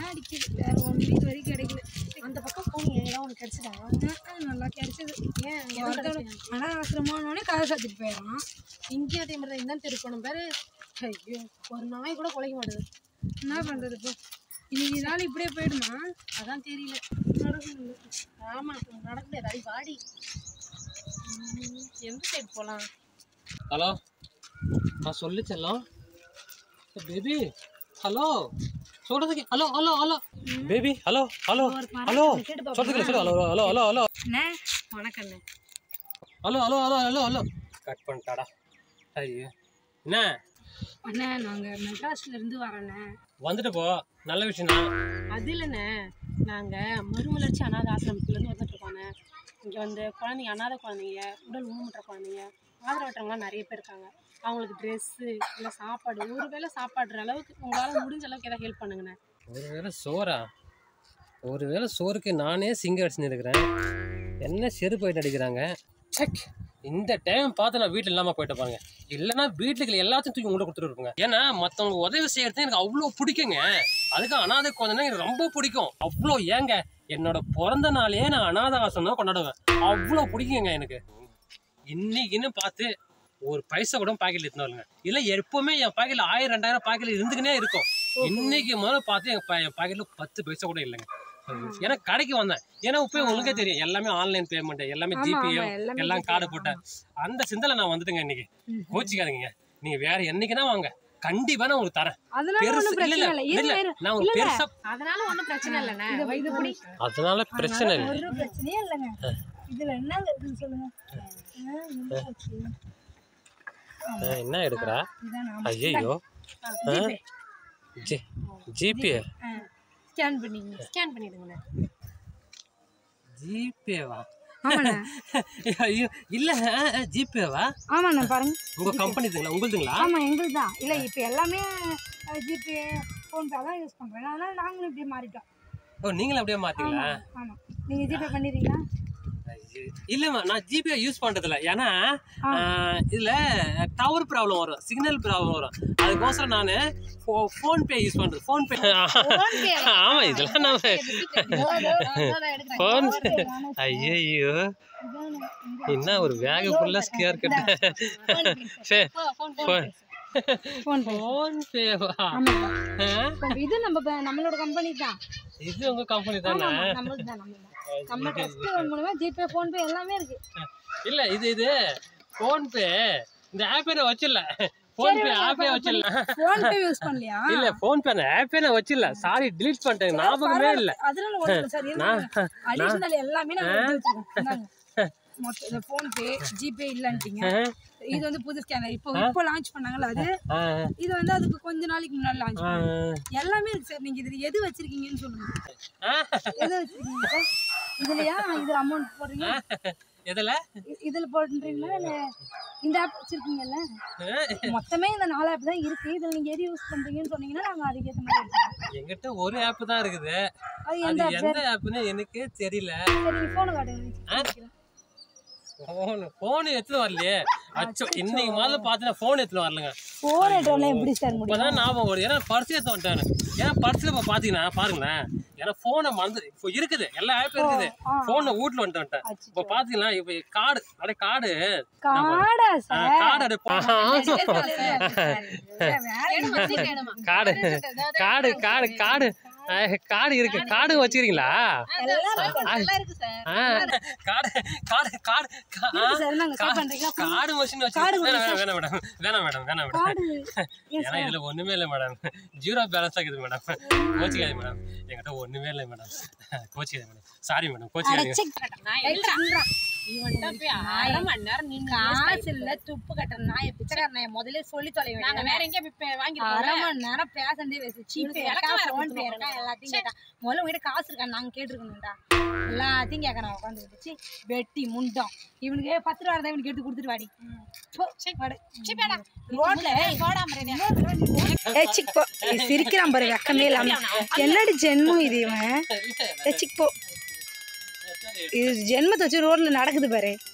தான் அடிக்குது, வேற ஒன்றும் இது வரைக்கும் கிடைக்கல. அந்த பக்கம் போனீங்க, ஏதாவது ஒன்று கிடைச்சிட்டா? நல்லா கிடைச்சது. ஏன் ஆனால் அவசரமானோடனே கதை சாத்திட்டு போயிடலாம். இங்கேயும் அதே மாதிரி தான் இந்த தெரு போன பேர். ஐயோ, ஒரு நாய் கூட குலைக்க மாட்டேது. என்ன பண்ணுறது இப்போ? இன்னைக்கு நாள் இப்படியே போயிடுமா? அதான் தெரியல. நடக்கணும். ஆமாம், நடக்க முடியாது. அடி வாடி. எந்த சைடு போகலாம்? ஹலோ, நான் சொல்லி செல்லம் பேபி. ஹலோ சொல்றதுக்கு hello hello hello baby. Hello hello hello சொல்றதுக்கு சொல்லு. ஹலோ ஹலோ ஹலோ ஹலோ அண்ணே வணக்கண்ணே. Hello hello hello hello hello cut பண்ணிட்டாடா. ஐயோ என்ன அண்ணே, நாங்கள் மெட்ராஸ்லேருந்து வரோண்ணே. வந்துட்டு போ, நல்ல விஷயம் தான். அது இல்லைண்ணே, நாங்கள் மறுமலர்ச்சி அனாதை ஆசிரமத்துலேருந்து வந்துட்டுருக்கோண்ணே. இங்கே வந்து குழந்தைங்க, அனாதை குழந்தைங்க, உடல் ஊனமுற்ற குழந்தைங்க, ஆதரவற்றவங்களாம் நிறைய பேர் இருக்காங்க. அவங்களுக்கு ட்ரெஸ்ஸு இல்லை சாப்பாடு, ஒரு வேளை சாப்பாடுற அளவுக்கு உங்களால் முடிஞ்ச அளவுக்கு எதாவது ஹெல்ப் பண்ணுங்கண்ணே. ஒருவேளை சோறா? ஒருவேளை சோறுக்கு நானே சிங்க அடிச்சுன்னு இருக்கிறேன். என்ன செருப்பு போயிட்டு அடிக்கிறாங்க. செக் இந்த டைம் பார்த்து நான் வீட்டில் இல்லாமல் போயிட்டு பாருங்க. இல்லைன்னா வீட்டுக்கு எல்லாத்தையும் தூக்கி உங்கள்கிட்ட கொடுத்துருப்பேங்க. ஏன்னா மற்றவங்க உதவி செய்யறது எனக்கு அவ்வளோ பிடிக்குங்க. அதுக்கு அனாதை குழந்தைன்னா எனக்கு ரொம்ப பிடிக்கும். அவ்வளோ ஏங்க என்னோட பிறந்த நாளே நான் அனாதை ஆசிரமம் தான் கொண்டாடுவேன். அவ்வளோ பிடிக்குங்க எனக்கு. இன்னைக்குன்னு பார்த்து ஒரு பைசா கூட பாக்கெட்ல எடுத்துன்னு வரலங்க. இல்லை எப்பவுமே என் பாக்கெட்ல 1000 2000 பாக்கெட்ல இருந்துக்கினே இருக்கும். இன்னைக்கு முதல்ல பார்த்து என் பாக்கெட்ல 10 பைசா கூட இல்லைங்க. ஏன்னா கடைக்கு வந்தேன். ஏன்னா இப்போ உங்களுக்கே தெரியும், எல்லாமே ஆன்லைன் பேமெண்ட், எல்லாமே ஜிபே, எல்லாம் கார்டு போட்டேன். அந்த சிந்தனை நான் வந்துட்டுங்க. இன்னைக்கு கோச்சிக்காதீங்க, நீங்க வேற என்னைக்குன்னா வாங்க, கண்டிப்பா நான் உங்களுக்கு தரேன். பெருசு இல்ல நான் உங்களுக்கு பெருசா, அதனால ஒன்றும் பிரச்சனை இல்லைண்ணே. அதனால பிரச்சனை இல்லை. ஒரு பிரச்சனையே இல்லைங்க. இதில் என்னங்க இருக்குன்னு சொல்லுங்க. என்ன எடுக்கிறா? ஐயோ ஜிபே ஸ்கேன் பண்ணிங்க. ஸ்கேன் பண்ணிடுங்கண்ணே. ஜிபேவா? ஆமாண்ணா. ஐயோ இல்ல ஜிபேவா? ஆமாண்ணா, பாருங்க. உங்க கம்பெனிங்களா? உங்களுதுங்களா? ஆமாம், எங்களுக்கு தான். இல்லை இப்போ எல்லாமே ஜிபே, ஃபோன்பே தான் யூஸ் பண்ணுறேன். அதனால் நாங்களும் இப்படியே மாறிட்டோம். ஓ, நீங்களும் அப்படியே மாத்தீங்களா? ஆமாம். நீங்கள் ஜிபே பண்ணிடுறீங்களா? இல்லம்மா, நான் ஜிபே யூஸ் பண்றதில்ல. ஏன்னா இதுல டவர் ப்ராப்ளம் வரும், சிக்னல் ப்ராப்ளம் வரும். அதுக்கோசரம் நான் ஃபோன்பே யூஸ் பண்றது. ஃபோன்பே ஆமா, இதெல்லாம் நான் ஃபோன்பே. ஐயோ என்ன ஒரு வேக ஃபுல்லா ஸ்கேர் கட்ட. இது நம்மளோட கம்பெனி தான். இது உங்க கம்பெனி தானே? நம்ம ட்ரஸ்ட் மூலமா ஜிபே, ஃபோன்பே எல்லாமே இருக்கு. இல்ல இது ஃபோன்பே இந்த ஆப்பே நான் வச்சிரல. ஃபோன்பே ஆப்பே வச்சிரல. ஃபோன்பே யூஸ் பண்ணலையா? இல்ல ஃபோன்பே அந்த ஆப்பே நான் வச்சிரல. சாரி, delete பண்ணிட்டேன். ஞாபகமே இல்ல. அதனால ஒண்ணு சரி. அடிஷனல் எல்லாமே நான் எடுத்து வச்சிருக்கேன். மொத்த இந்த ஃபோன்பே, ஜிபே இல்லன்ட்டீங்க. இது வந்து புது ஸ்கேனர் இப்போ லான்ச் பண்ணாங்கல்ல, அது இது வந்து அதுக்கு கொஞ்ச நாளைக்கு முன்னாடி லான்ச் பண்ணாங்க. எல்லாமே இருக்கு சார். நீங்க இதுல எது வச்சிருக்கீங்கன்னு சொல்லுங்க. எது வச்சிருக்கீங்க சார்? இதுலயா இதுல அமௌண்ட் போடுறீங்க? எதுல? இதுல போடுறீங்களா இல்ல இந்த ஆப் வச்சிருக்கீங்கல்ல? மொத்தமே இந்த 4 ஆப் தான் இருக்கு. இதுல நீங்க எது யூஸ் பண்றீங்கன்னு சொன்னீங்கன்னா நாங்க அதுக்கு ஏத்த மாதிரி எடுத்துப்போம். என்கிட்ட ஒரு ஆப் தான் இருக்குது. அது எந்த ஆப்னு எனக்கே தெரியல. சரி, போன் காட்டுங்க. போன் எடுத்து வரலையே. அச்சோ, இன்னைக்கு முதல்ல பார்த்து போன் எடுத்து வரலங்க. போன் எடுத்தோம்னா எப்படி சார் முடியும்? இப்பதான் ஞாபகம் வருது. ஏன்னா பர்ஸ் எடுத்து வந்துட்டேன். ஏன்னா பர்ஸ்ல இப்ப பாத்தீங்கன்னா பாருங்களேன், ஏன்னா போனை மறந்து இப்போ இருக்குது, எல்லா ஆப்பும் இருக்குது. போனை வீட்டுல வந்துட்டேன். இப்ப பாத்தீங்கன்னா இப்ப கார்டு கார்டு கார்டு இருக்கு. கார்டு வச்சுக்கிறீங்களா? கார்டு மிஷின் வச்சு வேணாம் மேடம். ஏன்னா இதுல ஒண்ணுமே இல்லை மேடம். 0 பேலன்ஸ் ஆகுது மேடம். கோச்சிக்காது மேடம், என்கிட்ட ஒண்ணுமே இல்லை மேடம். கோச்சிக்காது மேடம். சாரி மேடம், கோச்சிக்காதீங்க. துப்பு கட்டுற நாய் பிச்சைக்கார நாய் முதல்ல சொல்லி தொலைவேன். அரை மணி நேரம் பேசண்டே எல்லாத்தையும் கேட்டா. முதல்ல உங்ககிட்ட காசு இருக்கான்னு நாங்க கேட்டுருக்கணும்டா. எல்லாத்தையும் கேட்கறான் உட்காந்துக்கிட்டு. வெட்டி முண்டம் இவனுக்கு 10 ரூபா தான் இவனுக்கு எடுத்து கொடுத்துட்டு வாடி. சிரிக்கிறான் பாரு, வெக்கமே இல்லாம. என்னடி ஜென்மம் இது? இவன் போ, இது ஜென்மத்தை வச்சு ரோட்ல நடக்குது பாரு.